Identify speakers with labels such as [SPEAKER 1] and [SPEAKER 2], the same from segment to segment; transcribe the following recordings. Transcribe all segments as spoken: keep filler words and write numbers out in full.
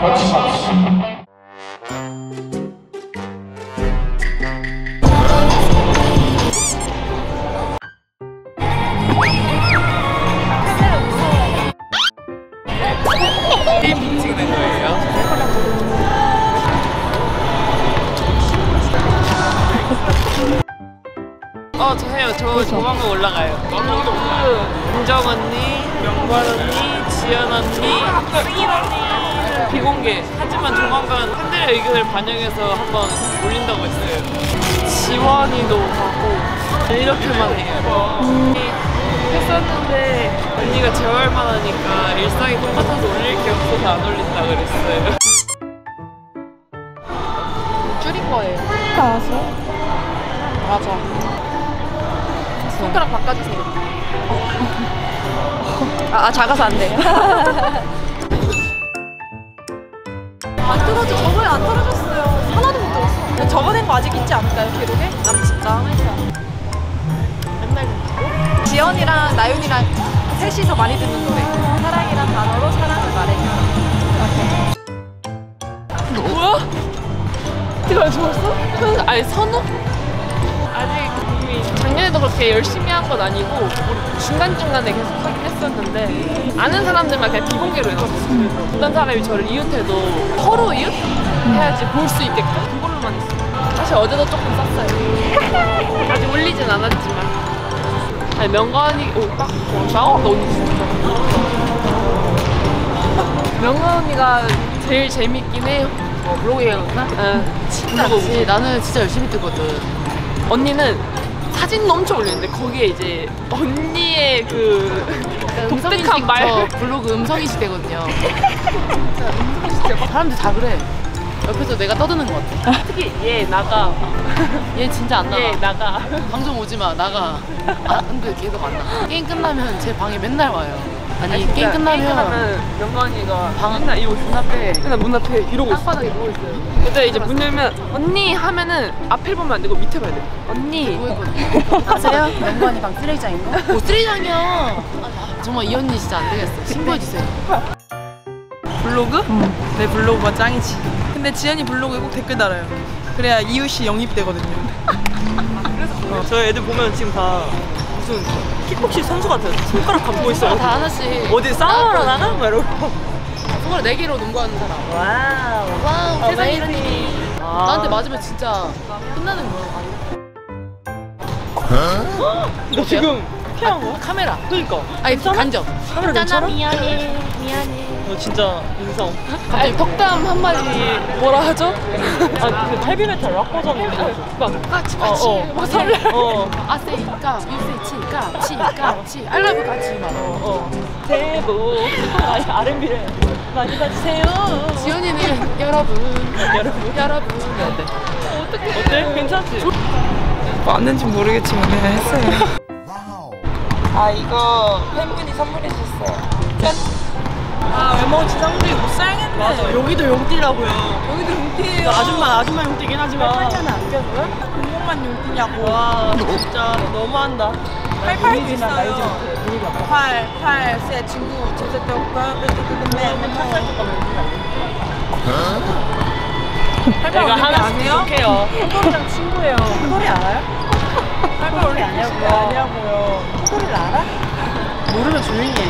[SPEAKER 1] 게임 찍는 거예요? 어, 저 해요. 저 조만간 올라가요. 그 은정 언니, 명관 언니, 지연 언니, 승인 언니 비공개. 하지만 조만간 팬들의 의견을 반영해서 한번 올린다고 했어요. 지원이도 가고 이렇게만 해요. 음. 했었는데 언니가 재활만 하니까 일상이 똑같아서 올릴 게 없어서 안 올린다 그랬어요. 줄인 거예요.
[SPEAKER 2] 알았어?
[SPEAKER 1] 맞아. 손가락 바꿔주세요. 아, 아 작아서 안 돼.
[SPEAKER 2] 안 떨어져. 저번에 안 떨어졌어요. 하나도 못 들었어. 적어낸 거 아직 있지 않을까요? 기록에? 남친다. 맨날 듣고. 지연이랑 나윤이랑 셋이서 많이 듣는 노래. 사랑이란 단어로 사랑을 말해.
[SPEAKER 1] 뭐야? 이거 좋았어? 아니 선우? 아직 이미 작년에도 그렇게 열심히 한 건 아니고 우리 중간중간에 계속 하긴 했었는데 아는 사람들만 그냥 비공개로 했었어요. 어떤 사람이 저를 이웃해도 서로 이웃? 해야지 볼 수 있게끔 그걸로만 했어요. 사실 어제도 조금 썼어요. 아직 올리진 않았지만 아니 명관이 오빠? 나온다 언니 진짜. 명관 언니가 제일 재밌긴 해요.
[SPEAKER 3] 어, 블로그 해놨나?
[SPEAKER 1] 응.
[SPEAKER 3] 진짜 그치. 나는 진짜 열심히 뜨거든.
[SPEAKER 1] 언니는 사진도 엄청 올리는데 거기에 이제 언니의 그 독특한 말
[SPEAKER 3] 블로그 음성인식 되거든요. 진짜 음성인식. 사람들 다 그래. 옆에서 내가 떠드는 것 같아.
[SPEAKER 1] 특히 얘 나가.
[SPEAKER 3] 얘 진짜 안 나가.
[SPEAKER 1] 얘 나가.
[SPEAKER 3] 방송 오지 마. 나가. 아 근데 계속 안 나가. 게임 끝나면 제 방에 맨날 와요. 아니, 아니 게임 끝나면
[SPEAKER 1] 명관이가
[SPEAKER 3] 방
[SPEAKER 1] 맨날 이러고
[SPEAKER 3] 문 앞에
[SPEAKER 1] 맨날 문 앞에 이러고 있어.
[SPEAKER 3] 땅바닥에 누워 있어요.
[SPEAKER 1] 근데 이제 문 열면 언니 하면은 앞을 보면 안 되고 밑에 봐야 돼. 언니.
[SPEAKER 3] 누워 있거든요. 아세요? 명관이 방 쓰레기장인 거? 오 쓰레기장이야. 정말 이 언니 진짜 안 되겠어. 신고해 주세요.
[SPEAKER 4] 블로그? 응. 내 블로그가 짱이지. 근데 지연이 블로그에 꼭 댓글 달아요. 그래야 이웃이 영입되거든요.
[SPEAKER 1] 그래서 어. 저희 애들 보면 지금 다 무슨 킥복싱 선수 같아요. 손가락 감고 있어.
[SPEAKER 3] 다 하나씩.
[SPEAKER 1] 어디 싸움하러 나가? 막 이러고.
[SPEAKER 3] 손가락 네 개로 농구하는 사람.
[SPEAKER 1] 와우.
[SPEAKER 3] 와우.
[SPEAKER 1] 어,
[SPEAKER 3] 세상에 이런 일이.
[SPEAKER 1] 아.
[SPEAKER 3] 나한테 맞으면 진짜 끝나는 거야.
[SPEAKER 1] 너 지금 피한 거야?
[SPEAKER 3] 카메라.
[SPEAKER 1] 그니까.
[SPEAKER 3] 아니 간접.
[SPEAKER 1] 카메라 괜찮아?
[SPEAKER 3] 미안해. 미안해.
[SPEAKER 1] 너 진짜 인성. 아니 덕담 한마디 뭐라 하죠? 아 그 헤비메탈 락 버전인 거. 막
[SPEAKER 3] 같이 같이.
[SPEAKER 1] 어, 어.
[SPEAKER 3] 막 설레.
[SPEAKER 1] 어.
[SPEAKER 3] 아세이까 유세치까 치까치 알라브 같이 막.
[SPEAKER 1] 어. 새해 복 아니 알앤비를 많이 받으세요.
[SPEAKER 3] 지연이는 여러분
[SPEAKER 1] 여러분
[SPEAKER 3] 여러분. 네.
[SPEAKER 1] 어떻게? 어때? 괜찮지?
[SPEAKER 4] 맞는지 모르겠지만 그냥 했어요.
[SPEAKER 1] 아 이거 팬분이 선물해 주셨어요. 짠.
[SPEAKER 4] 아 외모 진짜 우리 못 살겠네.
[SPEAKER 1] 맞아. 여기도 용띠라고요.
[SPEAKER 4] 여기도 용띠예요.
[SPEAKER 1] 아줌마 아줌마 용띠긴 하지만.
[SPEAKER 4] 팔팔자는 안 껴줘요? 공룡만 용띠냐고.
[SPEAKER 1] 와 진짜 너무한다.
[SPEAKER 4] 팔팔도 있어요. 팔, 팔, 세 친구 제세 떡과 맨날 팔팔 떡과
[SPEAKER 1] 내가 하나씩 부족해요.
[SPEAKER 4] 호돌이랑 친구예요. 호돌이 알아요? 팔팔 원래 아니냐고요. 아니냐고요. 호돌이를 알아?
[SPEAKER 3] 모르면 조용히 해.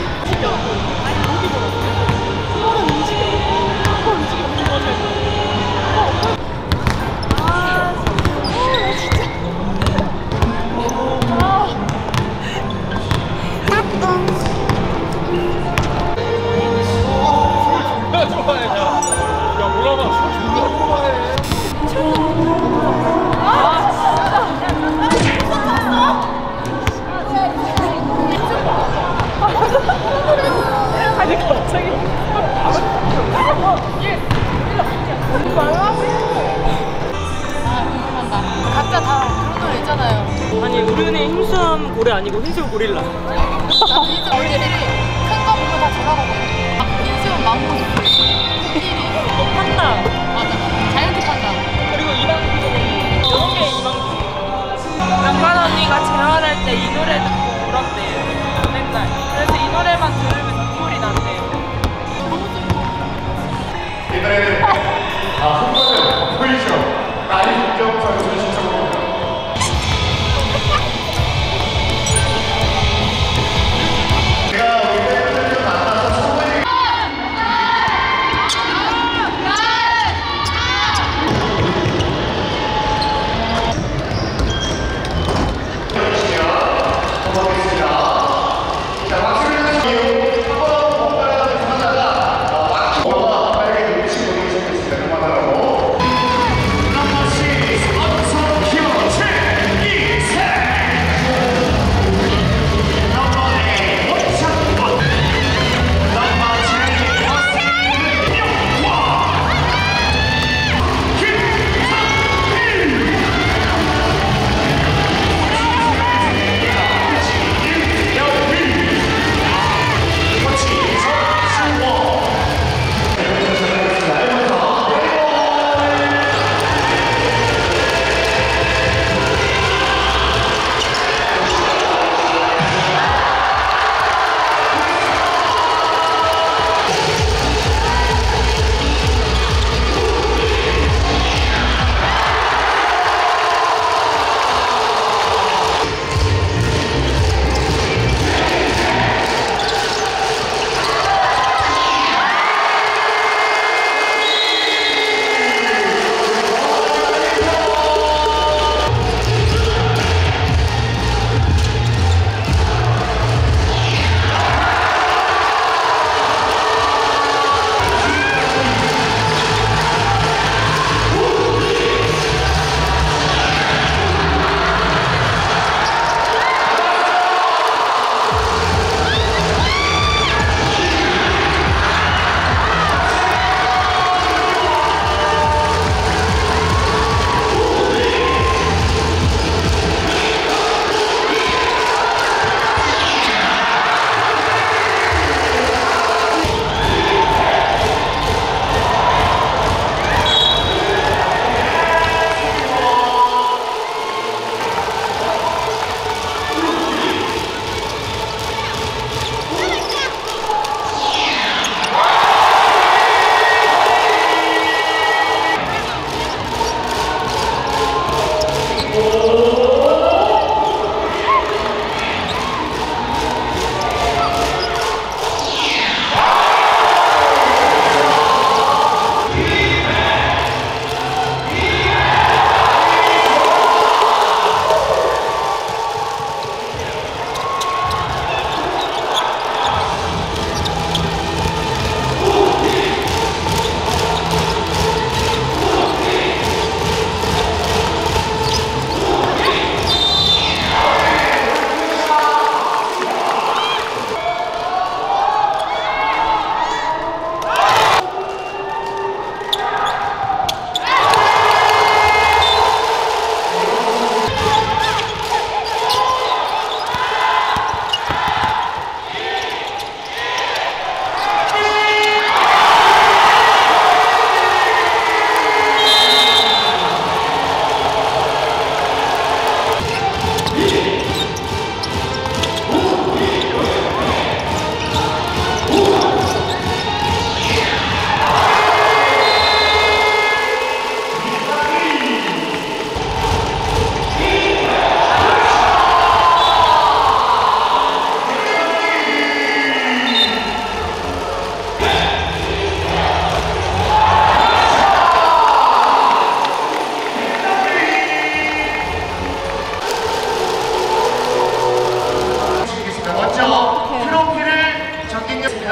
[SPEAKER 3] 각자 다 그런 노래 있잖아요.
[SPEAKER 1] 아니 우리는 힘수함 고래 아니고 힘수 고릴라.
[SPEAKER 3] 나도 인수 언니들이 큰 거 보고 다 전화거든. 인수는 망고 코끼리.
[SPEAKER 1] 또 판다.
[SPEAKER 3] 맞아. 자이언트 판다.
[SPEAKER 1] 그리고 이방기 여섯 개 이방기.
[SPEAKER 4] 양반 언니가 재활할 때 이 노래 듣고 울었대요. 맨날. 그래서 이 노래만 들으면 눈물이 난대요.
[SPEAKER 3] 너무 좋고.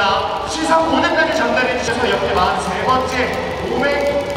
[SPEAKER 5] 있습니다. 시상 무대까지 전달해 주셔서 역대 마흔세 번째 오백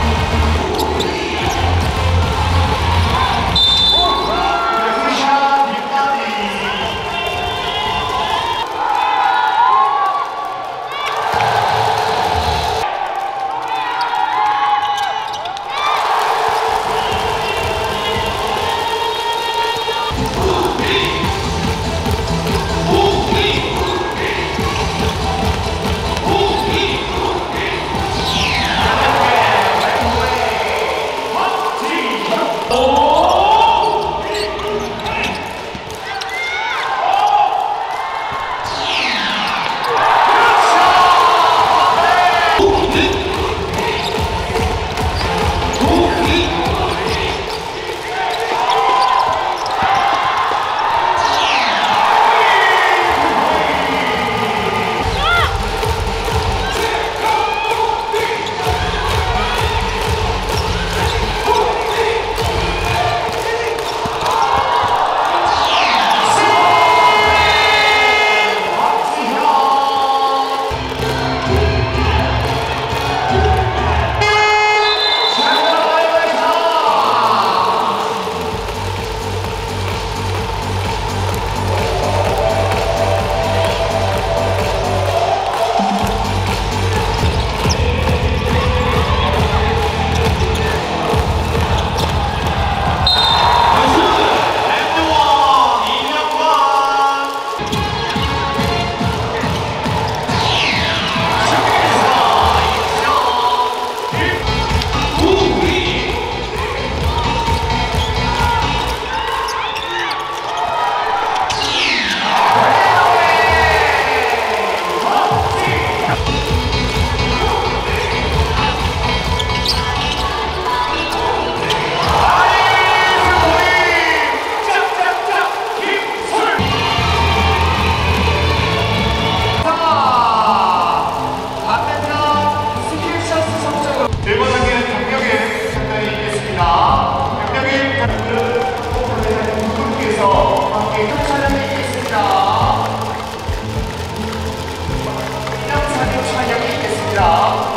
[SPEAKER 5] 촬영이 있겠습니다.